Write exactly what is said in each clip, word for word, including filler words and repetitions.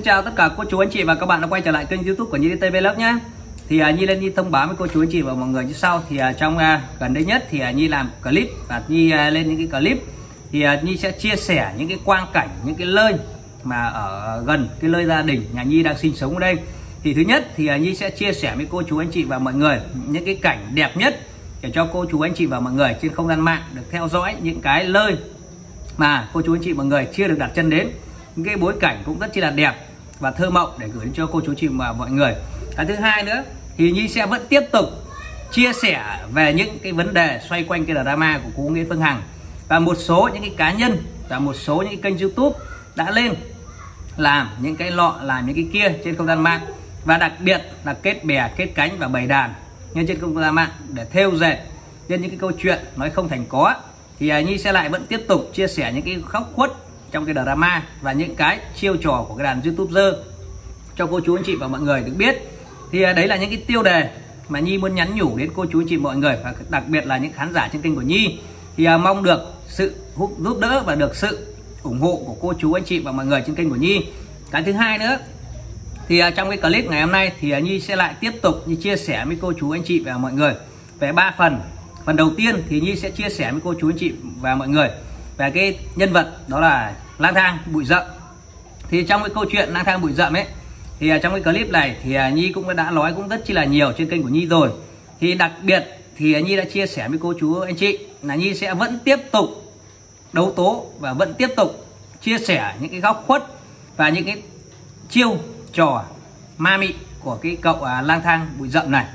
chào tất cả cô chú anh chị và các bạn đã quay trở lại kênh YouTube của Nhi ti vi Vlog nhé. Thì uh, Nhi lên Nhi thông báo với cô chú anh chị và mọi người như sau. Thì uh, trong uh, gần đây nhất thì uh, Nhi làm clip và Nhi uh, lên những cái clip thì uh, Nhi sẽ chia sẻ những cái quang cảnh, những cái nơi mà ở gần cái nơi gia đình nhà Nhi đang sinh sống ở đây. Thì thứ nhất thì uh, Nhi sẽ chia sẻ với cô chú anh chị và mọi người những cái cảnh đẹp nhất để cho cô chú anh chị và mọi người trên không gian mạng được theo dõi những cái nơi mà cô chú anh chị mọi người chưa được đặt chân đến, những cái bối cảnh cũng rất chi là đẹp và thơ mộng để gửi đến cho cô chú anh chị và mọi người. Cái thứ hai nữa thì Nhi sẽ vẫn tiếp tục chia sẻ về những cái vấn đề xoay quanh cái drama của cô Nguyễn Phương Hằng và một số những cái cá nhân và một số những cái kênh YouTube đã lên làm những cái lọ, làm những cái kia trên không gian mạng, và đặc biệt là kết bè kết cánh và bày đàn nhân trên không gian mạng để thêu dệt trên những cái câu chuyện nói không thành có. Thì uh, Nhi sẽ lại vẫn tiếp tục chia sẻ những cái khóc khuất trong cái drama và những cái chiêu trò của cái đàn YouTuber cho cô chú anh chị và mọi người được biết. Thì uh, đấy là những cái tiêu đề mà Nhi muốn nhắn nhủ đến cô chú anh chị mọi người, và đặc biệt là những khán giả trên kênh của Nhi. Thì uh, mong được sự giúp đỡ và được sự ủng hộ của cô chú anh chị và mọi người trên kênh của Nhi. Cái thứ hai nữa thì uh, trong cái clip ngày hôm nay thì uh, Nhi sẽ lại tiếp tục Nhi chia sẻ với cô chú anh chị và mọi người về ba phần. Phần đầu tiên thì Nhi sẽ chia sẻ với cô chú anh chị và mọi người về cái nhân vật đó là Lang Thang Bụi Rậm. Thì trong cái câu chuyện Lang Thang Bụi Rậm ấy thì trong cái clip này thì Nhi cũng đã nói cũng rất chi là nhiều trên kênh của Nhi rồi. Thì đặc biệt thì Nhi đã chia sẻ với cô chú anh chị là Nhi sẽ vẫn tiếp tục đấu tố và vẫn tiếp tục chia sẻ những cái góc khuất và những cái chiêu trò ma mị của cái cậu Lang Thang Bụi Rậm này.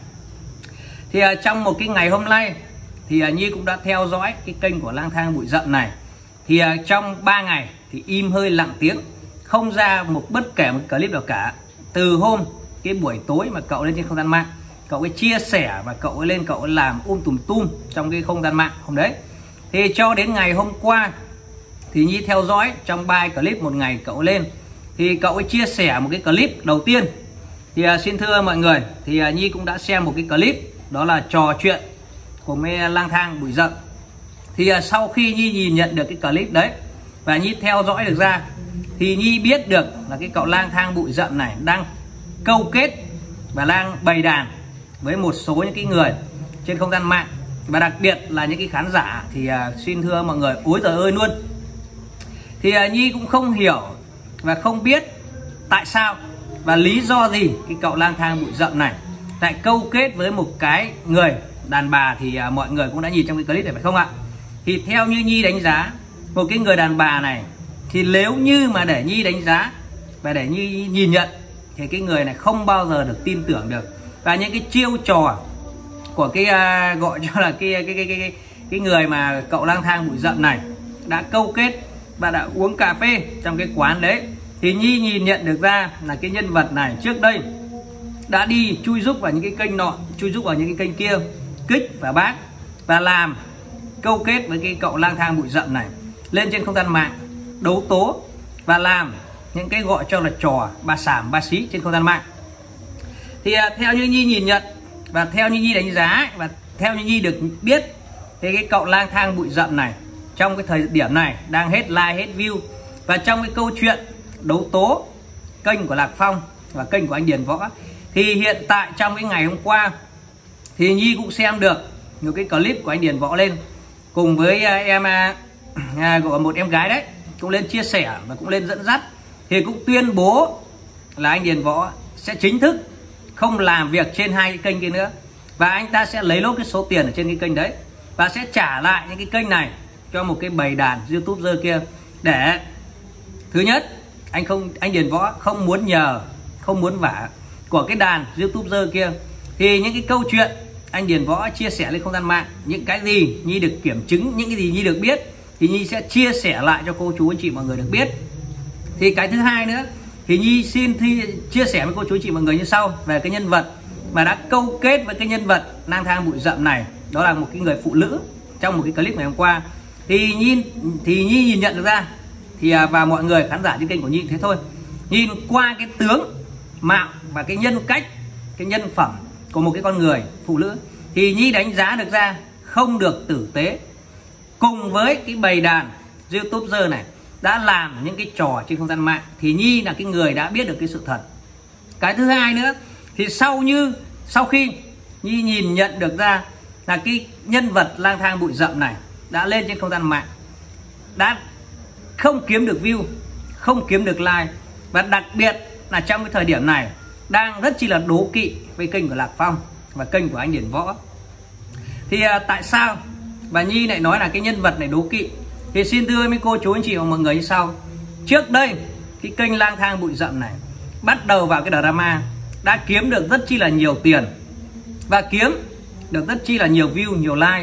Thì trong một cái ngày hôm nay thì Nhi cũng đã theo dõi cái kênh của Lang Thang Bụi Rậm này. Thì trong ba ngày thì im hơi lặng tiếng, không ra một bất kể một clip nào cả. Từ hôm cái buổi tối mà cậu lên trên không gian mạng, cậu ấy chia sẻ và cậu ấy lên cậu ấy làm um tùm tum trong cái không gian mạng hôm đấy. Thì cho đến ngày hôm qua thì Nhi theo dõi trong ba clip một ngày cậu lên, thì cậu ấy chia sẻ một cái clip đầu tiên. Thì uh, xin thưa mọi người, thì uh, Nhi cũng đã xem một cái clip đó là trò chuyện của mấy Lang Thang Bụi Rậm. Thì uh, sau khi Nhi nhìn nhận được cái clip đấy và Nhi theo dõi được ra thì Nhi biết được là cái cậu Lang Thang Bụi Rậm này đang câu kết và đang bày đàn với một số những cái người trên không gian mạng, và đặc biệt là những cái khán giả. Thì uh, xin thưa mọi người, ối giời ơi luôn. Thì uh, Nhi cũng không hiểu và không biết tại sao và lý do gì cái cậu Lang Thang Bụi Rậm này lại câu kết với một cái người đàn bà. Thì uh, mọi người cũng đã nhìn trong cái clip này phải không ạ? Thì theo như Nhi đánh giá, một cái người đàn bà này thì nếu như mà để Nhi đánh giá và để Nhi nhìn nhận thì cái người này không bao giờ được tin tưởng được. Và những cái chiêu trò của cái uh, gọi cho là cái cái, cái cái cái cái người mà cậu Lang Thang Bụi Rậm này đã câu kết và đã uống cà phê trong cái quán đấy, thì Nhi nhìn nhận được ra là cái nhân vật này trước đây đã đi chui rúc vào những cái kênh nọ, chui rúc vào những cái kênh kia, kích và bác, và làm câu kết với cái cậu Lang Thang Bụi Rậm này lên trên không gian mạng đấu tố và làm những cái gọi cho là trò ba sảm ba xí trên không gian mạng. Thì uh, theo như Nhi nhìn nhận và theo như Nhi đánh giá và theo như Nhi được biết thì cái cậu Lang Thang Bụi Rậm này trong cái thời điểm này đang hết like hết view, và trong cái câu chuyện đấu tố kênh của Lạc Phong và kênh của anh Điền Võ, thì hiện tại trong cái ngày hôm qua thì Nhi cũng xem được một cái clip của anh Điền Võ lên cùng với em của một em gái đấy, cũng lên chia sẻ và cũng lên dẫn dắt, thì cũng tuyên bố là anh Điền Võ sẽ chính thức không làm việc trên hai cái kênh kia nữa, và anh ta sẽ lấy lốt cái số tiền ở trên cái kênh đấy và sẽ trả lại những cái kênh này cho một cái bầy đàn YouTuber kia. Để thứ nhất, anh không anh Điền Võ không muốn nhờ, không muốn vả của cái đàn YouTuber kia. Thì những cái câu chuyện anh Điền Võ chia sẻ lên không gian mạng, những cái gì Nhi được kiểm chứng, những cái gì Nhi được biết thì Nhi sẽ chia sẻ lại cho cô chú anh chị mọi người được biết. Thì cái thứ hai nữa thì Nhi xin thi, chia sẻ với cô chú anh chị mọi người như sau về cái nhân vật mà đã câu kết với cái nhân vật Lang Thang Bụi Rậm này, đó là một cái người phụ nữ trong một cái clip ngày hôm qua. Thì Nhi thì Nhi nhìn nhận được ra, thì và mọi người khán giả trên kênh của Nhi thế thôi, nhìn qua cái tướng mạo và cái nhân cách, cái nhân phẩm của một cái con người phụ nữ thì Nhi đánh giá được ra không được tử tế. Cùng với cái bầy đàn YouTuber này đã làm những cái trò trên không gian mạng thì Nhi là cái người đã biết được cái sự thật. Cái thứ hai nữa thì sau như sau khi Nhi nhìn nhận được ra là cái nhân vật lang thang bụi rậm này đã lên trên không gian mạng, đã không kiếm được view, không kiếm được like, và đặc biệt là trong cái thời điểm này đang rất chi là đố kỵ với kênh của Lạc Phong và kênh của anh Điển Võ. Thì à, tại sao và Nhi lại nói là cái nhân vật này đố kỵ? Thì xin thưa mấy cô chú anh chị và mọi người như sau. Trước đây cái kênh lang thang bụi rậm này bắt đầu vào cái drama đã kiếm được rất chi là nhiều tiền và kiếm được rất chi là nhiều view, nhiều like.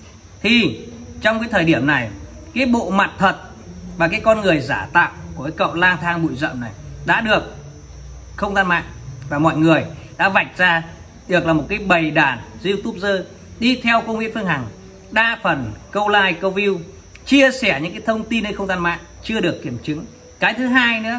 Thì trong cái thời điểm này, cái bộ mặt thật và cái con người giả tạo của cái cậu lang thang bụi rậm này đã được không gian mạng và mọi người đã vạch ra được là một cái bầy đàn YouTuber đi theo cô Nguyễn Phương Hằng, đa phần câu like, câu view, chia sẻ những cái thông tin trên không gian mạng chưa được kiểm chứng. Cái thứ hai nữa,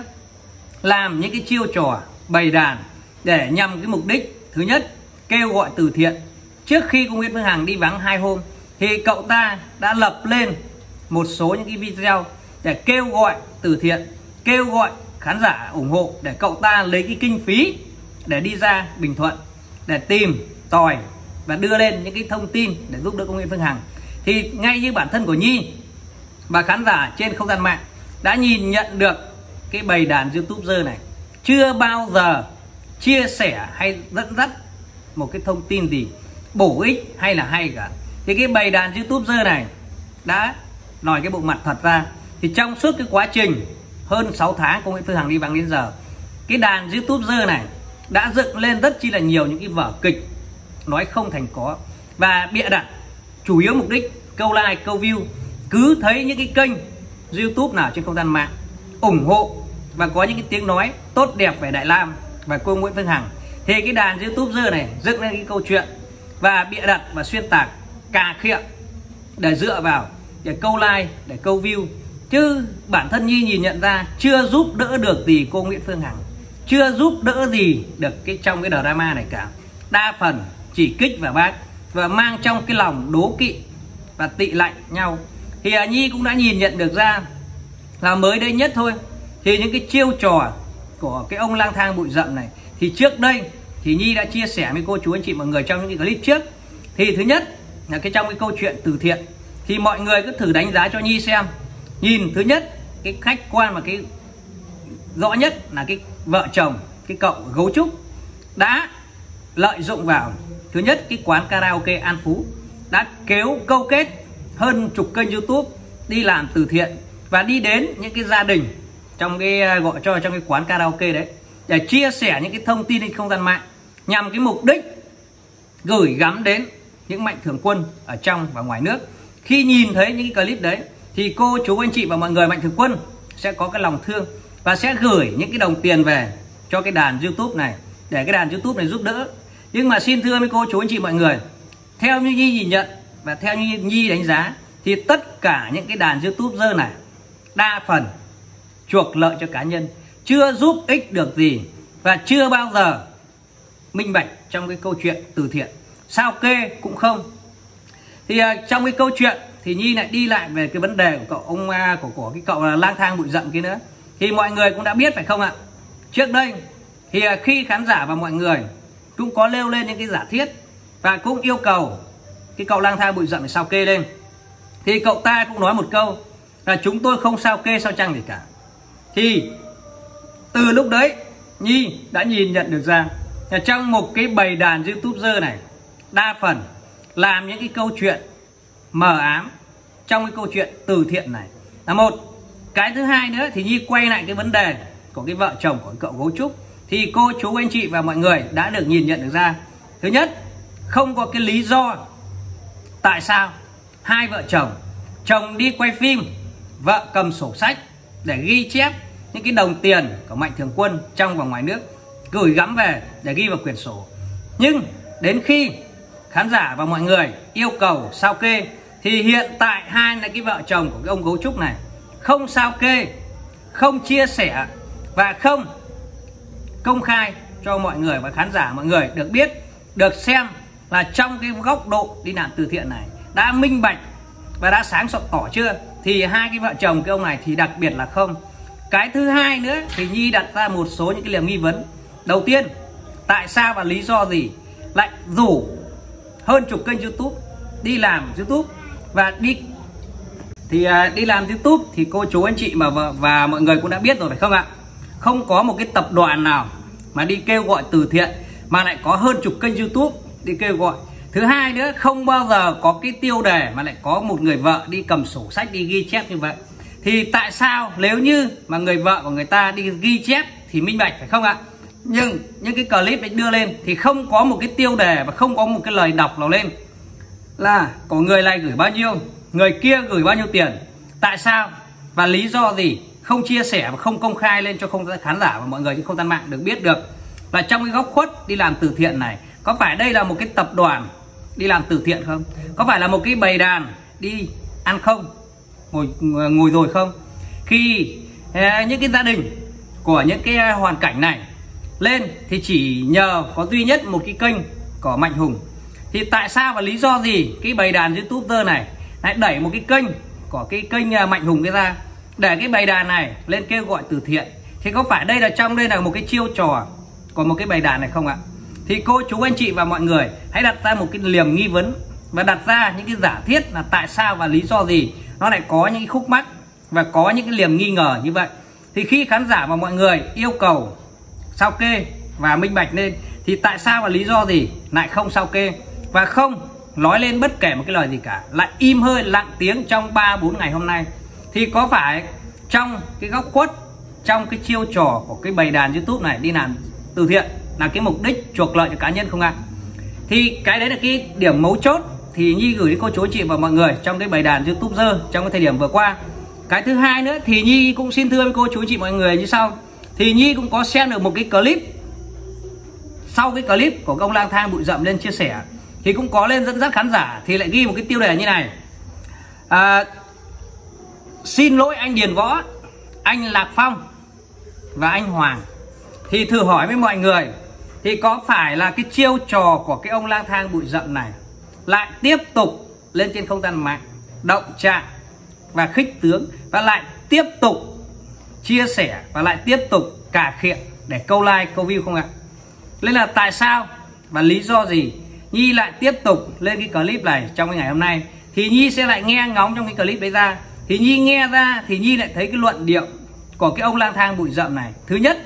làm những cái chiêu trò bầy đàn để nhằm cái mục đích thứ nhất kêu gọi từ thiện. Trước khi cô Nguyễn Phương Hằng đi vắng hai hôm thì cậu ta đã lập lên một số những cái video để kêu gọi từ thiện, kêu gọi khán giả ủng hộ để cậu ta lấy cái kinh phí để đi ra Bình Thuận để tìm tòi và đưa lên những cái thông tin để giúp đỡ cô Nguyễn Phương Hằng. Thì ngay như bản thân của Nhi và khán giả trên không gian mạng đã nhìn nhận được cái bầy đàn YouTuber này chưa bao giờ chia sẻ hay dẫn dắt một cái thông tin gì bổ ích hay là hay cả. Thì cái bầy đàn YouTuber này đã nói cái bộ mặt thật ra. Thì trong suốt cái quá trình hơn sáu tháng cô Nguyễn Phương Hằng đi vắng đến giờ, cái đàn YouTuber này đã dựng lên rất chi là nhiều những cái vở kịch nói không thành có và bịa đặt, chủ yếu mục đích câu like, câu view. Cứ thấy những cái kênh YouTube nào trên không gian mạng ủng hộ và có những cái tiếng nói tốt đẹp về Đại Lam và cô Nguyễn Phương Hằng thì cái đàn YouTuber này dựng lên cái câu chuyện và bịa đặt và xuyên tạc, cà khịa để dựa vào để câu like, để câu view. Chứ bản thân Nhi nhìn nhận ra chưa giúp đỡ được gì cô Nguyễn Phương Hằng, chưa giúp đỡ gì được cái trong cái drama này cả. Đa phần chỉ kích vào bác và mang trong cái lòng đố kỵ và tị lạnh nhau. Thì à, Nhi cũng đã nhìn nhận được ra là mới đây nhất thôi, thì những cái chiêu trò của cái ông lang thang bụi rậm này thì trước đây thì Nhi đã chia sẻ với cô chú anh chị mọi người trong những cái clip trước. Thì thứ nhất là cái trong cái câu chuyện từ thiện thì mọi người cứ thử đánh giá cho Nhi xem. Nhìn thứ nhất cái khách quan và cái rõ nhất là cái vợ chồng cái cậu Gấu Trúc đã lợi dụng vào thứ nhất cái quán karaoke An Phú, đã kéo câu kết hơn chục kênh YouTube đi làm từ thiện và đi đến những cái gia đình trong cái gọi cho trong cái quán karaoke đấy để chia sẻ những cái thông tin trên không gian mạng nhằm cái mục đích gửi gắm đến những mạnh thường quân ở trong và ngoài nước. Khi nhìn thấy những cái clip đấy thì cô chú anh chị và mọi người mạnh thường quân sẽ có cái lòng thương và sẽ gửi những cái đồng tiền về cho cái đàn YouTube này để cái đàn YouTube này giúp đỡ. Nhưng mà xin thưa với cô chú anh chị mọi người, theo như Nhi nhìn nhận và theo như Nhi đánh giá thì tất cả những cái đàn YouTuber này đa phần chuộc lợi cho cá nhân, chưa giúp ích được gì và chưa bao giờ minh bạch trong cái câu chuyện từ thiện, sao kê cũng không. Thì uh, trong cái câu chuyện thì Nhi lại đi lại về cái vấn đề của cậu ông uh, của của cái cậu là lang thang bụi rậm kia nữa. Thì mọi người cũng đã biết phải không ạ? Trước đây thì uh, khi khán giả và mọi người cũng có nêu lên những cái giả thiết và cũng yêu cầu cái cậu lang thang bụi rậm phải sao kê lên, thì cậu ta cũng nói một câu là chúng tôi không sao kê sao chăng gì cả. Thì từ lúc đấy Nhi đã nhìn nhận được ra là trong một cái bầy đàn YouTuber này đa phần làm những cái câu chuyện mờ ám trong cái câu chuyện từ thiện này là một. Cái thứ hai nữa thì Nhi quay lại cái vấn đề của cái vợ chồng của cậu Gấu Trúc thì cô chú anh chị và mọi người đã được nhìn nhận được ra. Thứ nhất, không có cái lý do tại sao hai vợ chồng, chồng đi quay phim, vợ cầm sổ sách để ghi chép những cái đồng tiền của mạnh thường quân trong và ngoài nước, gửi gắm về để ghi vào quyển sổ. Nhưng đến khi khán giả và mọi người yêu cầu sao kê thì hiện tại hai là cái vợ chồng của cái ông Gấu Trúc này không sao kê, không chia sẻ và không công khai cho mọi người và khán giả mọi người được biết, được xem là trong cái góc độ đi làm từ thiện này đã minh bạch và đã sáng sọ tỏ chưa. thì hai cái vợ chồng cái ông này thì đặc biệt là không. Cái thứ hai nữa thì Nhi đặt ra một số những cái liềm nghi vấn. Đầu tiên, tại sao và lý do gì lại rủ hơn chục kênh YouTube đi làm YouTube và đi thì uh, đi làm YouTube thì cô chú anh chị mà và, và mọi người cũng đã biết rồi phải không ạ? Không có một cái tập đoàn nào mà đi kêu gọi từ thiện mà lại có hơn chục kênh YouTube đi kêu gọi. Thứ hai nữa, không bao giờ có cái tiêu đề mà lại có một người vợ đi cầm sổ sách đi ghi chép như vậy. Thì tại sao nếu như mà người vợ của người ta đi ghi chép thì minh bạch phải không ạ? Nhưng những cái clip ấy đưa lên thì không có một cái tiêu đề và không có một cái lời đọc nào lên là có người này gửi bao nhiêu, người kia gửi bao nhiêu tiền, tại sao và lý do gì, không chia sẻ và không công khai lên cho không khán giả và mọi người trên không gian mạng được biết được. Và trong cái góc khuất đi làm từ thiện này, có phải đây là một cái tập đoàn đi làm từ thiện không? Có phải là một cái bầy đàn đi ăn không? Ngồi ngồi rồi không? Khi eh, những cái gia đình của những cái hoàn cảnh này lên thì chỉ nhờ có duy nhất một cái kênh của Mạnh Hùng. Thì tại sao và lý do gì cái bầy đàn YouTuber này lại đẩy một cái kênh của cái kênh Mạnh Hùng cái ra để cái bầy đàn này lên kêu gọi từ thiện? Thì có phải đây là trong đây là một cái chiêu trò của một cái bầy đàn này không ạ? Thì cô chú anh chị và mọi người hãy đặt ra một cái liềm nghi vấn và đặt ra những cái giả thiết là tại sao và lý do gì nó lại có những khúc mắc và có những cái liềm nghi ngờ như vậy. Thì khi khán giả và mọi người yêu cầu sao kê và minh bạch lên thì tại sao và lý do gì lại không sao kê và không nói lên bất kể một cái lời gì cả, lại im hơi lặng tiếng trong ba bốn ngày hôm nay? Thì có phải trong cái góc khuất, trong cái chiêu trò của cái bầy đàn YouTube này đi làm từ thiện là cái mục đích chuộc lợi cho cá nhân không ạ? Thì cái đấy là cái điểm mấu chốt thì Nhi gửi đến cô chú anh chị và mọi người trong cái bầy đàn YouTuber trong cái thời điểm vừa qua. Cái thứ hai nữa thì Nhi cũng xin thưa với cô chú anh chị mọi người như sau. Thì Nhi cũng có xem được một cái clip, sau cái clip của ông lang thang bụi rậm lên chia sẻ thì cũng có lên dẫn dắt khán giả thì lại ghi một cái tiêu đề như này: à, xin lỗi anh Điền Võ, anh Lạc Phong và anh Hoàng. Thì thử hỏi với mọi người, thì có phải là cái chiêu trò của cái ông lang thang bụi rậm này lại tiếp tục lên trên không gian mạng động chạm và khích tướng và lại tiếp tục chia sẻ và lại tiếp tục cà khịa để câu like câu view không ạ? Nên là tại sao và lý do gì Nhi lại tiếp tục lên cái clip này trong cái ngày hôm nay? Thì Nhi sẽ lại nghe ngóng trong cái clip đấy ra, thì Nhi nghe ra thì Nhi lại thấy cái luận điệu của cái ông lang thang bụi rậm này, thứ nhất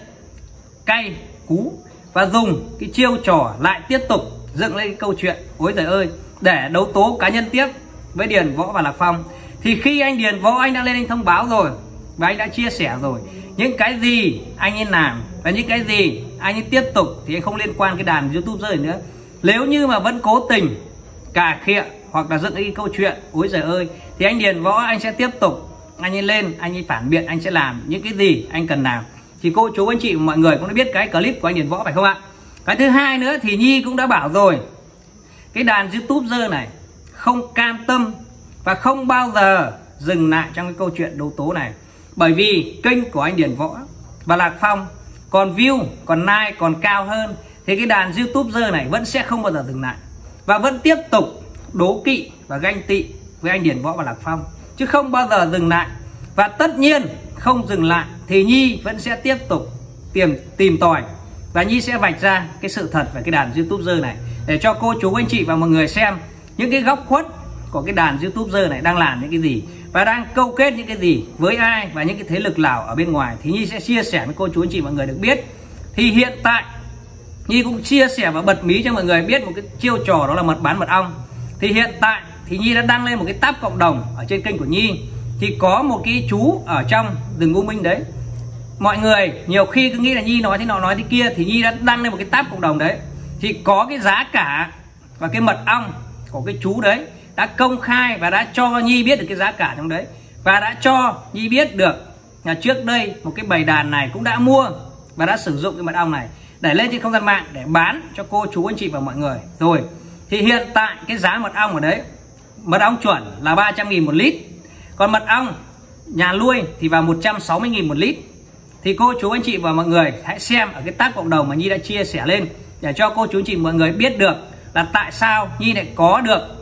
cay cú và dùng cái chiêu trò lại tiếp tục dựng lên cái câu chuyện ối giời ơi để đấu tố cá nhân tiếp với Điền Võ và Lạc Phong. Thì khi anh Điền Võ anh đã lên anh thông báo rồi và anh đã chia sẻ rồi những cái gì anh ấy làm và những cái gì anh ấy tiếp tục thì anh không liên quan cái đàn YouTube rơi nữa. Nếu như mà vẫn cố tình cà khịa hoặc là dựng cái câu chuyện ối giời ơi thì anh Điền Võ anh sẽ tiếp tục anh ấy lên anh ấy phản biện, anh sẽ làm những cái gì anh cần làm. Thì cô chú anh chị mọi người cũng đã biết cái clip của anh Điền Võ phải không ạ? Cái thứ hai nữa thì Nhi cũng đã bảo rồi, cái đàn YouTuber này không cam tâm và không bao giờ dừng lại trong cái câu chuyện đấu tố này. Bởi vì kênh của anh Điền Võ và Lạc Phong còn view, còn like, còn cao hơn thì cái đàn YouTuber này vẫn sẽ không bao giờ dừng lại và vẫn tiếp tục đố kỵ và ganh tị với anh Điền Võ và Lạc Phong, chứ không bao giờ dừng lại. Và tất nhiên không dừng lại thì Nhi vẫn sẽ tiếp tục tìm tìm tòi và Nhi sẽ vạch ra cái sự thật về cái đàn YouTuber này để cho cô chú anh chị và mọi người xem những cái góc khuất của cái đàn YouTuber này đang làm những cái gì và đang câu kết những cái gì với ai và những cái thế lực nào ở bên ngoài. Thì Nhi sẽ chia sẻ với cô chú anh chị mọi người được biết. Thì hiện tại Nhi cũng chia sẻ và bật mí cho mọi người biết một cái chiêu trò, đó là mật bán mật ong. Thì hiện tại thì Nhi đã đăng lên một cái tab cộng đồng ở trên kênh của Nhi. Thì có một cái chú ở trong rừng U Minh đấy, mọi người nhiều khi cứ nghĩ là Nhi nói thế nọ nói thế kia, thì Nhi đã đăng lên một cái tab cộng đồng đấy. Thì có cái giá cả và cái mật ong của cái chú đấy đã công khai và đã cho Nhi biết được cái giá cả trong đấy, và đã cho Nhi biết được là trước đây một cái bầy đàn này cũng đã mua và đã sử dụng cái mật ong này để lên trên không gian mạng để bán cho cô chú anh chị và mọi người rồi. Thì hiện tại cái giá mật ong ở đấy, mật ong chuẩn là ba trăm nghìn một lít, còn mật ong nhà nuôi thì vào một trăm sáu mươi nghìn một lít. Thì cô chú anh chị và mọi người hãy xem ở cái tab cộng đồng mà Nhi đã chia sẻ lên để cho cô chú anh chị mọi người biết được là tại sao Nhi lại có được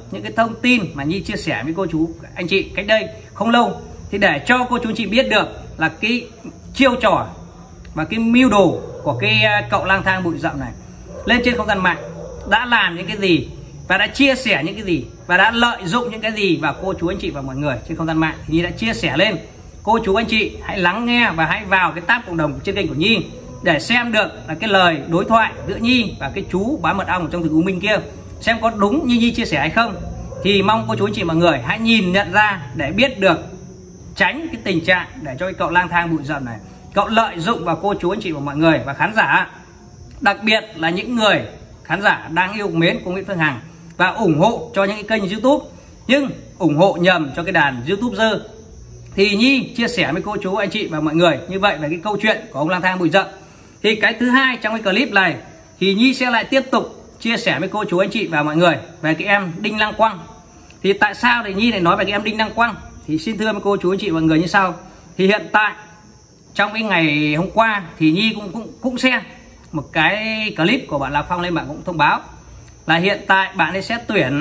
những cái thông tin mà Nhi chia sẻ với cô chú anh chị cách đây không lâu, thì để cho cô chú anh chị biết được là cái chiêu trò và cái mưu đồ của cái cậu lang thang bụi rậm này lên trên không gian mạng đã làm những cái gì và đã chia sẻ những cái gì và đã lợi dụng những cái gì vào cô chú anh chị và mọi người trên không gian mạng, thì Nhi đã chia sẻ lên. Cô chú anh chị hãy lắng nghe và hãy vào cái tab cộng đồng trên kênh của Nhi để xem được là cái lời đối thoại giữa Nhi và cái chú bán mật ong ở trong thực U Minh kia, xem có đúng như Nhi chia sẻ hay không. Thì mong cô chú anh chị mọi người hãy nhìn nhận ra để biết được, tránh cái tình trạng để cho cái cậu lang thang bụi rậm này cậu lợi dụng vào cô chú anh chị và mọi người và khán giả, đặc biệt là những người khán giả đang yêu mến cô Nguyễn Phương Hằng và ủng hộ cho những cái kênh YouTube nhưng ủng hộ nhầm cho cái đàn YouTuber. Thì Nhi chia sẻ với cô chú anh chị và mọi người như vậy về cái câu chuyện của ông lang thang bụi rậm. Thì cái thứ hai trong cái clip này thì Nhi sẽ lại tiếp tục chia sẻ với cô chú anh chị và mọi người về cái em Đinh Lăng Quăng. Thì tại sao thì Nhi lại nói về cái em Đinh Lăng Quăng? Thì xin thưa với cô chú anh chị và mọi người như sau. Thì hiện tại trong cái ngày hôm qua thì Nhi cũng cũng cũng xem một cái clip của bạn Lạc Phong lên, bạn cũng thông báo là hiện tại bạn ấy sẽ tuyển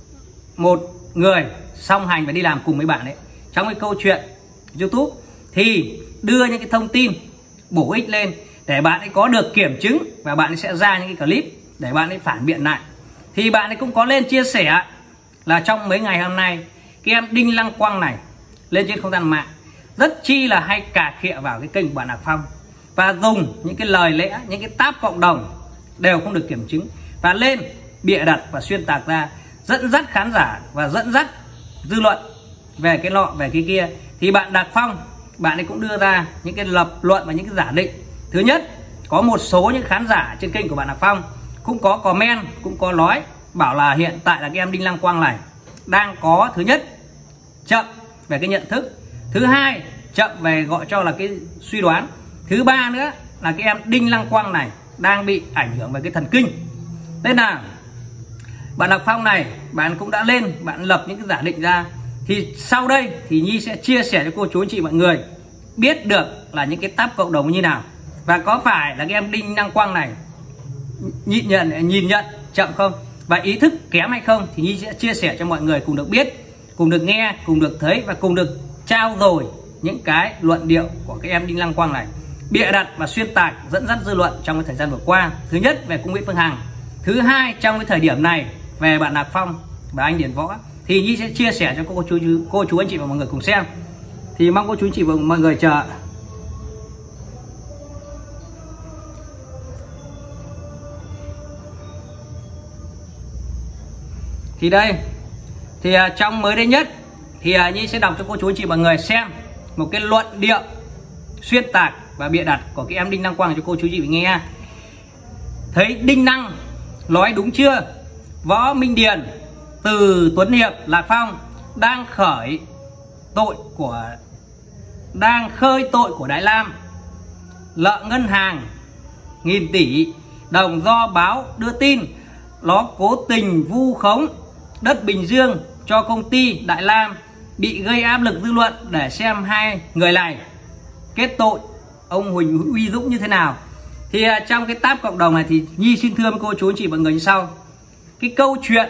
một người song hành và đi làm cùng với bạn ấy trong cái câu chuyện YouTube, thì đưa những cái thông tin bổ ích lên để bạn ấy có được kiểm chứng và bạn ấy sẽ ra những cái clip để bạn ấy phản biện lại. Thì bạn ấy cũng có lên chia sẻ là trong mấy ngày hôm nay cái em Đinh Lăng Quăng này lên trên không gian mạng rất chi là hay cà khịa vào cái kênh của bạn Lạc Phong và dùng những cái lời lẽ, những cái tab cộng đồng đều không được kiểm chứng và lên bịa đặt và xuyên tạc ra, dẫn dắt khán giả và dẫn dắt dư luận về cái nọ về cái kia. Thì bạn Lạc Phong, bạn ấy cũng đưa ra những cái lập luận và những cái giả định. Thứ nhất, có một số những khán giả trên kênh của bạn Lạc Phong cũng có comment, cũng có nói bảo là hiện tại là cái em Đinh Lăng Quăng này đang có, thứ nhất, chậm về cái nhận thức, thứ hai, chậm về gọi cho là cái suy đoán, thứ ba nữa là cái em Đinh Lăng Quăng này đang bị ảnh hưởng về cái thần kinh. Nên là bạn Lạc Phong này, bạn cũng đã lên, bạn lập những cái giả định ra. Thì sau đây thì Nhi sẽ chia sẻ cho cô chú anh chị mọi người biết được là những cái tab cộng đồng như nào và có phải là cái em Đinh Lăng Quăng này nhìn nhận nhìn nhận chậm không và ý thức kém hay không, thì Nhi sẽ chia sẻ cho mọi người cùng được biết, cùng được nghe, cùng được thấy và cùng được trao dồi những cái luận điệu của cái em Đinh Lăng Quăng này bịa đặt và xuyên tạc dẫn dắt dư luận trong cái thời gian vừa qua. Thứ nhất về cô Nguyễn Phương Hằng, thứ hai trong cái thời điểm này về bạn Lạc Phong và anh Điền Võ, thì Nhi sẽ chia sẻ cho cô chú cô chú anh chị và mọi người cùng xem. Thì mong cô chú anh chị và mọi người chờ. Thì đây thì uh, trong mới đây nhất thì uh, Nhi sẽ đọc cho cô chú anh chị mọi người xem một cái luận điệu xuyên tạc và bịa đặt của cái em Đinh Lăng Quăng cho cô chú chị nghe. Thấy Đinh Năng nói đúng chưa? Võ Minh Điền, Từ Tuấn Hiệp, Lạc Phong đang khởi tội của đang khơi tội của Đại Lam, nợ ngân hàng nghìn tỷ đồng do báo đưa tin nó cố tình vu khống đất Bình Dương cho công ty Đại Lam, bị gây áp lực dư luận để xem hai người này kết tội ông Huỳnh Uy Dũng như thế nào. Thì uh, trong cái tab cộng đồng này thì Nhi xin thưa với cô chú anh chị mọi người như sau. Cái câu chuyện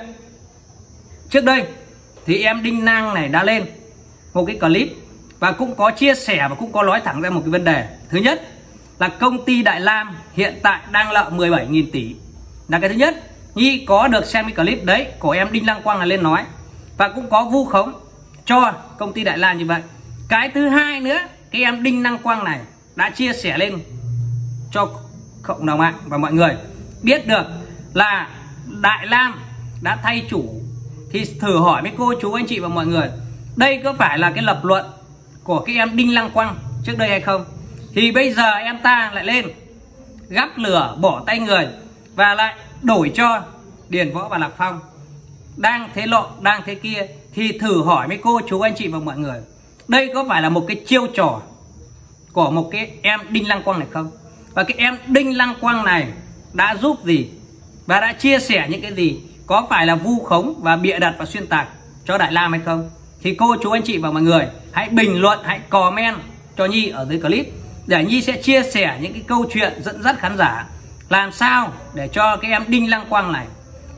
trước đây thì em Đinh Năng này đã lên một cái clip và cũng có chia sẻ và cũng có nói thẳng ra một cái vấn đề. Thứ nhất là công ty Đại Lam hiện tại đang nợ mười bảy nghìn tỷ, là cái thứ nhất. Nhi có được xem cái clip đấy của em Đinh Lăng Quăng là lên nói và cũng có vu khống cho công ty Đại Lam như vậy. Cái thứ hai nữa, cái em Đinh Lăng Quăng này đã chia sẻ lên cho cộng đồng mạng và mọi người biết được là Đại Lam đã thay chủ. Thì thử hỏi với cô chú anh chị và mọi người, đây có phải là cái lập luận của cái em Đinh Lăng Quăng trước đây hay không? Thì bây giờ em ta lại lên gắp lửa bỏ tay người và lại đổi cho Điền Võ và Lạc Phong đang thế lọ đang thế kia. Thì thử hỏi với cô chú anh chị và mọi người, đây có phải là một cái chiêu trò của một cái em Đinh Lăng Quăng này không? Và cái em Đinh Lăng Quăng này đã giúp gì và đã chia sẻ những cái gì? Có phải là vu khống và bịa đặt và xuyên tạc cho Đại Lam hay không? Thì cô chú anh chị và mọi người hãy bình luận, hãy comment cho Nhi ở dưới clip để Nhi sẽ chia sẻ những cái câu chuyện dẫn dắt khán giả làm sao để cho cái em Đinh Lăng Quăng này,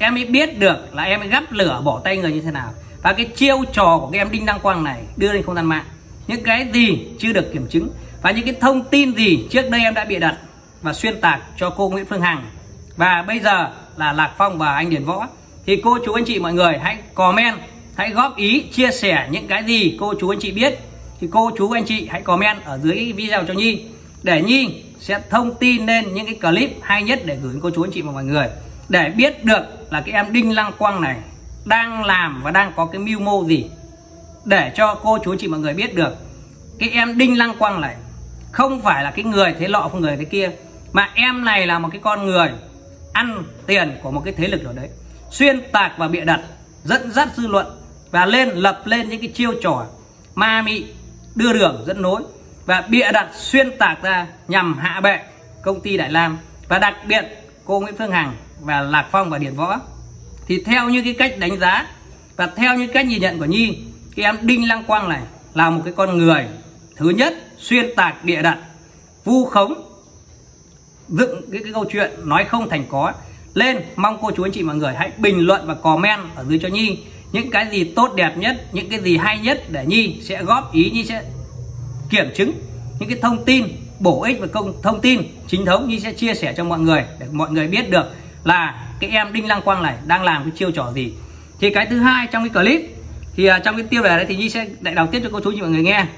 em mới biết được là em mới gắp lửa bỏ tay người như thế nào. Và cái chiêu trò của cái em Đinh Đăng Quang này đưa lên không gian mạng, những cái gì chưa được kiểm chứng và những cái thông tin gì trước đây em đã bịa đặt và xuyên tạc cho cô Nguyễn Phương Hằng và bây giờ là Lạc Phong và anh Điền Võ, thì cô chú anh chị mọi người hãy comment, hãy góp ý chia sẻ những cái gì cô chú anh chị biết. Thì cô chú anh chị hãy comment ở dưới video cho Nhi, để Nhi sẽ thông tin lên những cái clip hay nhất để gửi cô chú anh chị và mọi người, để biết được là cái em Đinh Đăng Quang này đang làm và đang có cái mưu mô gì, để cho cô chú anh chị mọi người biết được cái em Đinh Đăng Quang này không phải là cái người thế lọ không người thế kia, mà em này là một cái con người ăn tiền của một cái thế lực nào đấy, xuyên tạc và bịa đặt, dẫn dắt dư luận và lên lập lên những cái chiêu trò ma mị, đưa đường dẫn nối và bịa đặt xuyên tạc ra nhằm hạ bệ công ty Đại Lam và đặc biệt cô Nguyễn Phương Hằng và Lạc Phong và Điền Võ. Thì theo như cái cách đánh giá và theo như cách nhìn nhận của Nhi, cái em Đinh Đăng Quang này là một cái con người thứ nhất xuyên tạc bịa đặt, vu khống, dựng cái, cái câu chuyện nói không thành có lên. Mong cô chú anh chị mọi người hãy bình luận và comment ở dưới cho Nhi những cái gì tốt đẹp nhất, những cái gì hay nhất, để Nhi sẽ góp ý, Nhi sẽ kiểm chứng những cái thông tin bổ ích và công thông tin chính thống, Nhi sẽ chia sẻ cho mọi người để mọi người biết được là cái em Đinh Đăng Quang này đang làm cái chiêu trò gì. Thì cái thứ hai trong cái clip thì uh, trong cái tiêu đề này thì Nhi sẽ đại đọc tiếp cho cô chú anh chị mọi người nghe.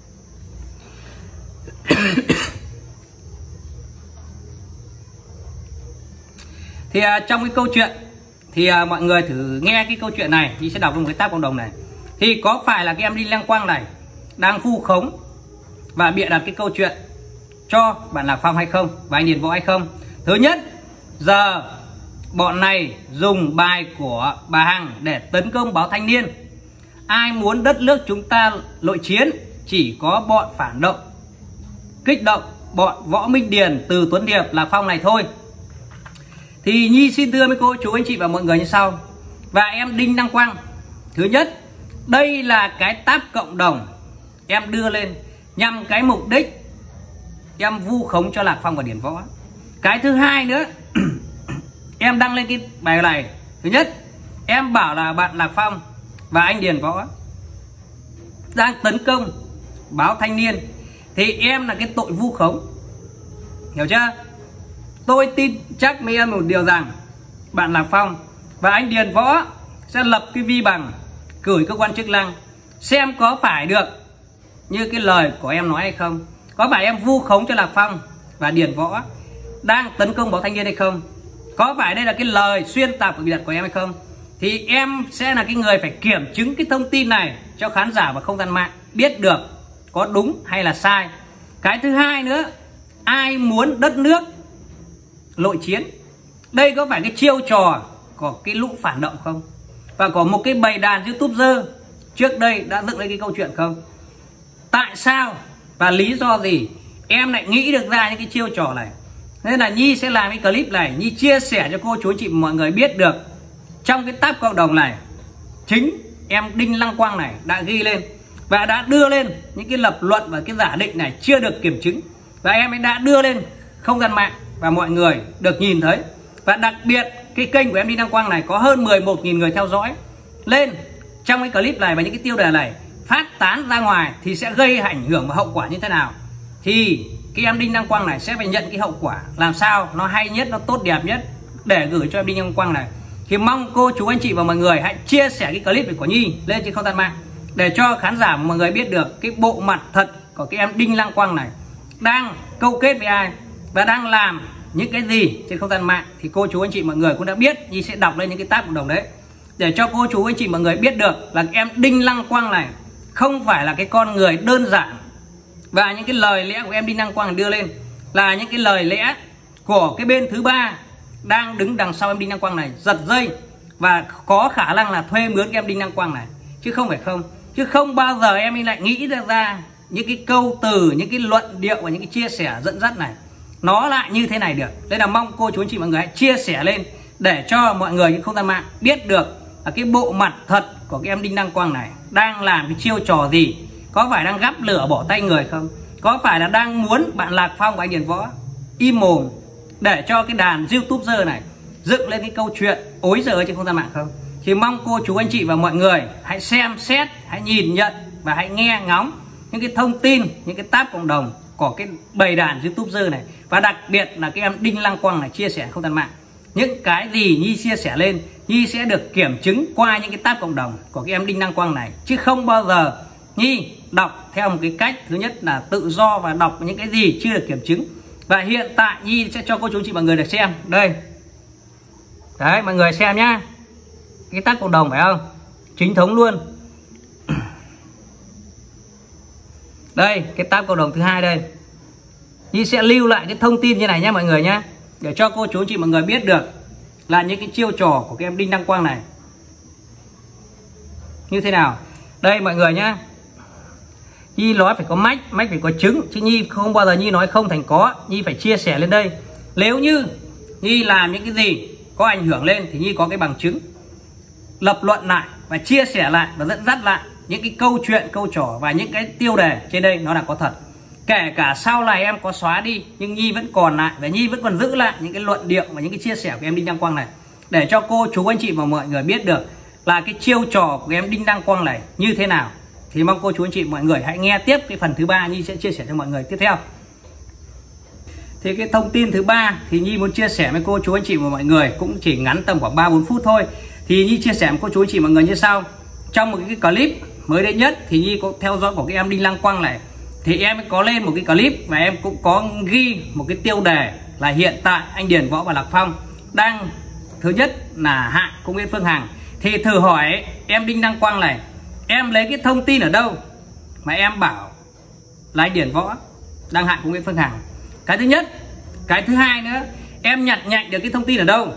Thì uh, trong cái câu chuyện thì uh, mọi người thử nghe cái câu chuyện này, Nhi sẽ đọc trong cái tab cộng đồng này. Thì có phải là cái em Đinh Đăng Quang này đang vu khống và bịa đặt cái câu chuyện cho bạn Lạc Phong hay không và anh Điền Võ hay không? Thứ nhất, giờ bọn này dùng bài của bà Hằng để tấn công báo Thanh Niên. Ai muốn đất nước chúng ta nội chiến chỉ có bọn phản động, kích động bọn Võ Minh Điền, Từ Tuấn Điệp, Lạc Phong này thôi. Thì Nhi xin thưa với cô chú anh chị và mọi người như sau. Và em Đinh Đăng Quang, thứ nhất, đây là cái tab cộng đồng em đưa lên nhằm cái mục đích em vu khống cho Lạc Phong và Điền Võ. Cái thứ hai nữa, em đăng lên cái bài này, thứ nhất em bảo là bạn Lạc Phong và anh Điền Võ đang tấn công báo Thanh Niên, thì em là cái tội vu khống, hiểu chưa? Tôi tin chắc với em một điều rằng bạn Lạc Phong và anh Điền Võ sẽ lập cái vi bằng gửi cơ quan chức năng xem có phải được như cái lời của em nói hay không, có phải em vu khống cho Lạc Phong và Điền Võ đang tấn công báo Thanh Niên hay không, có phải đây là cái lời xuyên tạc và bịa đặt của em hay không. Thì em sẽ là cái người phải kiểm chứng cái thông tin này cho khán giả và không gian mạng biết được có đúng hay là sai. Cái thứ hai nữa, ai muốn đất nước nội chiến, đây có phải cái chiêu trò của cái lũ phản động không, và có một cái bầy đàn youtuber trước đây đã dựng lên cái câu chuyện không? Tại sao và lý do gì em lại nghĩ được ra những cái chiêu trò này? Nên là Nhi sẽ làm cái clip này, Nhi chia sẻ cho cô chú anh chị mọi người biết được trong cái tab cộng đồng này, chính em Đinh Đăng Quang này đã ghi lên và đã đưa lên những cái lập luận và cái giả định này chưa được kiểm chứng, và em ấy đã đưa lên không gian mạng và mọi người được nhìn thấy. Và đặc biệt cái kênh của em Đinh Đăng Quang này có hơn mười một nghìn người theo dõi lên trong cái clip này, và những cái tiêu đề này phát tán ra ngoài thì sẽ gây ảnh hưởng và hậu quả như thế nào, thì cái em Đinh Đăng Quang này sẽ phải nhận cái hậu quả làm sao nó hay nhất, nó tốt đẹp nhất để gửi cho em Đinh Đăng Quang này. Thì mong cô chú anh chị và mọi người hãy chia sẻ cái clip này của Nhi lên trên không gian mạng để cho khán giả và mọi người biết được cái bộ mặt thật của cái em Đinh Đăng Quang này đang câu kết với ai và đang làm những cái gì trên không gian mạng. Thì cô chú anh chị mọi người cũng đã biết, Nhi sẽ đọc lên những cái tab cộng đồng đấy để cho cô chú anh chị mọi người biết được là em Đinh Đăng Quang này không phải là cái con người đơn giản, và những cái lời lẽ của em Đinh Đăng Quang đưa lên là những cái lời lẽ của cái bên thứ ba đang đứng đằng sau em Đinh Đăng Quang này giật dây và có khả năng là thuê mướn cái em Đinh Đăng Quang này, chứ không phải không. Chứ không bao giờ em ấy lại nghĩ ra, ra những cái câu từ, những cái luận điệu và những cái chia sẻ dẫn dắt này nó lại như thế này được. Đây là mong cô chú anh chị mọi người hãy chia sẻ lên để cho mọi người trên không gian mạng biết được là cái bộ mặt thật của cái em Đinh Đăng Quang này đang làm cái chiêu trò gì, có phải đang gắp lửa bỏ tay người không, có phải là đang muốn bạn Lạc Phong và anh Điền Võ im mồm để cho cái đàn youtuber này dựng lên cái câu chuyện ối giời trên không gian mạng không? Thì mong cô chú anh chị và mọi người hãy xem xét, hãy nhìn nhận và hãy nghe ngóng những cái thông tin, những cái tab cộng đồng của cái bầy đàn YouTuber này, và đặc biệt là cái em Đinh Lăng Quang này chia sẻ không gian mạng. Những cái gì Nhi chia sẻ lên, Nhi sẽ được kiểm chứng qua những cái tab cộng đồng của cái em Đinh Lăng Quang này, chứ không bao giờ Nhi đọc theo một cái cách thứ nhất là tự do và đọc những cái gì chưa được kiểm chứng. Và hiện tại Nhi sẽ cho cô chú anh chị mọi người được xem đây. Đấy, mọi người xem nhá, cái tab cộng đồng phải không, chính thống luôn. Đây, cái tab cộng đồng thứ hai đây, Nhi sẽ lưu lại cái thông tin như này nhá mọi người nhá, để cho cô chú anh chị mọi người biết được là những cái chiêu trò của cái em Đinh Lăng Quang này như thế nào. Đây mọi người nhá, Nhi nói phải có mách, mách phải có chứng, chứ Nhi không bao giờ Nhi nói không thành có. Nhi phải chia sẻ lên đây. Nếu như Nhi làm những cái gì có ảnh hưởng lên thì Nhi có cái bằng chứng, lập luận lại và chia sẻ lại và dẫn dắt lại những cái câu chuyện, câu trò và những cái tiêu đề trên đây nó là có thật. Kể cả sau này em có xóa đi nhưng Nhi vẫn còn lại, và Nhi vẫn còn giữ lại những cái luận điệu và những cái chia sẻ của em Đinh Lăng Quang này, để cho cô chú anh chị và mọi người biết được là cái chiêu trò của em Đinh Lăng Quang này như thế nào. Thì mong cô chú anh chị mọi người hãy nghe tiếp cái phần thứ ba Nhi sẽ chia sẻ cho mọi người tiếp theo. Thì cái thông tin thứ ba thì Nhi muốn chia sẻ với cô chú anh chị và mọi người cũng chỉ ngắn tầm khoảng ba bốn phút thôi. Thì Nhi chia sẻ với cô chú anh chị mọi người như sau. Trong một cái clip mới đây nhất thì Nhi có theo dõi của cái em Đinh Lăng Quang này, thì em có lên một cái clip và em cũng có ghi một cái tiêu đề là hiện tại anh Điền Võ và Lạc Phong đang thứ nhất là hại cô Nguyễn Phương Hằng. Thì thử hỏi em Đinh Lăng Quang này, em lấy cái thông tin ở đâu mà em bảo là anh Điền Võ đang hại cô Nguyễn Phương Hằng? Cái thứ nhất. Cái thứ hai nữa, em nhặt nhạnh được cái thông tin ở đâu?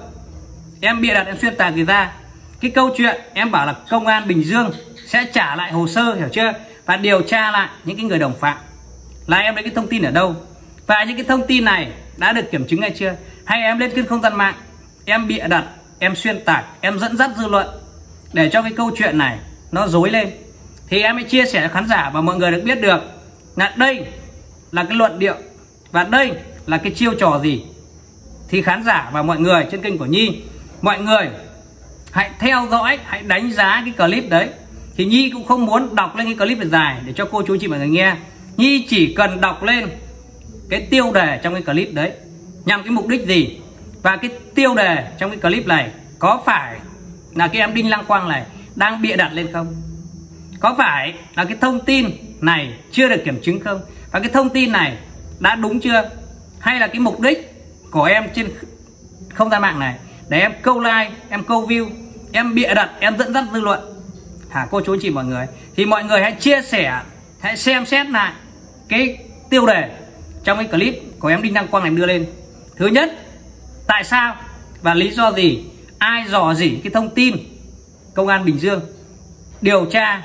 Em bịa đặt, em xuyên tạc gì ra? Cái câu chuyện em bảo là công an Bình Dương sẽ trả lại hồ sơ, hiểu chưa, và điều tra lại những cái người đồng phạm, là em lấy cái thông tin ở đâu? Và những cái thông tin này đã được kiểm chứng hay chưa? Hay em lên trên không gian mạng em bịa đặt, em xuyên tạc, em dẫn dắt dư luận để cho cái câu chuyện này nó dối lên? Thì em hãy chia sẻ cho khán giả và mọi người được biết được là đây là cái luận điệu và đây là cái chiêu trò gì. Thì khán giả và mọi người trên kênh của Nhi, mọi người hãy theo dõi, hãy đánh giá cái clip đấy. Thì Nhi cũng không muốn đọc lên cái clip này dài để cho cô chú chị mọi người nghe. Nhi chỉ cần đọc lên cái tiêu đề trong cái clip đấy nhằm cái mục đích gì, và cái tiêu đề trong cái clip này có phải là cái em Đinh Lăng Quang này đang bịa đặt lên không? Có phải là cái thông tin này chưa được kiểm chứng không? Và cái thông tin này đã đúng chưa? Hay là cái mục đích của em trên không gian mạng này để em câu like, em câu view, em bịa đặt, em dẫn dắt dư luận hả cô chú anh chị mọi người? Thì mọi người hãy chia sẻ, hãy xem xét lại cái tiêu đề trong cái clip của em Đinh Lăng Quang này đưa lên. Thứ nhất, tại sao và lý do gì, ai dò dỉ cái thông tin công an Bình Dương điều tra,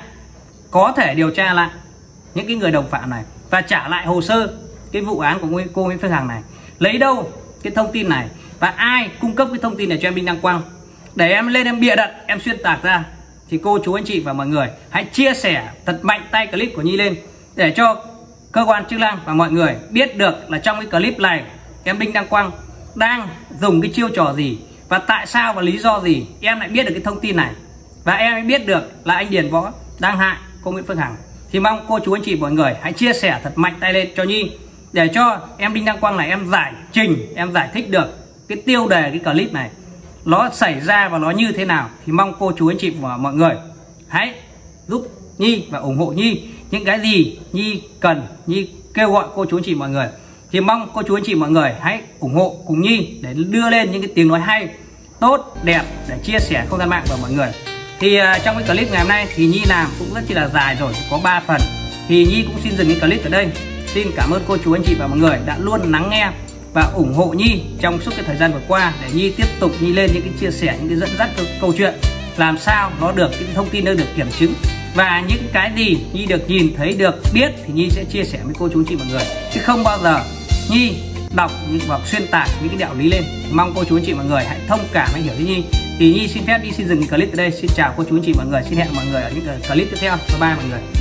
có thể điều tra lại những cái người đồng phạm này và trả lại hồ sơ cái vụ án của cô Nguyễn Phương Hằng này? Lấy đâu cái thông tin này và ai cung cấp cái thông tin này cho em Đinh Lăng Quang để em lên em bịa đặt, em xuyên tạc ra? Thì cô chú anh chị và mọi người hãy chia sẻ thật mạnh tay clip của Nhi lên để cho cơ quan chức năng và mọi người biết được là trong cái clip này em Đinh Lăng Quang đang dùng cái chiêu trò gì, và tại sao và lý do gì em lại biết được cái thông tin này, và em mới biết được là anh Điền Võ đang hại cô Nguyễn Phương Hằng. Thì mong cô chú anh chị mọi người hãy chia sẻ thật mạnh tay lên cho Nhi để cho em Đinh Lăng Quang này em giải trình, em giải thích được cái tiêu đề cái clip này nó xảy ra và nó như thế nào. Thì mong cô chú anh chị và mọi người hãy giúp Nhi và ủng hộ Nhi những cái gì Nhi cần. Nhi kêu gọi cô chú anh chị mọi người, thì mong cô chú anh chị mọi người hãy ủng hộ cùng Nhi để đưa lên những cái tiếng nói hay, tốt, đẹp để chia sẻ không gian mạng và mọi người. Thì uh, trong cái clip ngày hôm nay thì Nhi làm cũng rất chi là dài rồi, có ba phần. Thì Nhi cũng xin dừng cái clip ở đây. Xin cảm ơn cô chú anh chị và mọi người đã luôn lắng nghe và ủng hộ Nhi trong suốt cái thời gian vừa qua, để Nhi tiếp tục Nhi lên những cái chia sẻ, những cái dẫn dắt câu chuyện làm sao nó được cái thông tin nó được kiểm chứng, và những cái gì Nhi được nhìn thấy, được biết thì Nhi sẽ chia sẻ với cô chú anh chị mọi người, chứ không bao giờ Nhi đọc hoặc xuyên tạc những cái đạo lý lên. Mong cô chú anh chị mọi người hãy thông cảm, hãy hiểu với Nhi. Thì Nhi xin phép đi xin dừng cái clip ở đây. Xin chào cô chú anh chị mọi người, xin hẹn mọi người ở những clip tiếp theo. Bye bye mọi người.